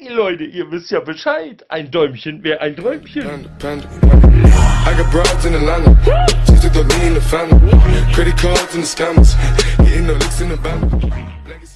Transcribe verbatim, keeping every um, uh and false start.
Leute, ihr wisst ja Bescheid. Ein Däumchen wäre ein Träumchen. Panda, panda, panda. I got broads in Atlanta. She took the lean in the family. Credit cards and the scammers. Hitting the licks in the band.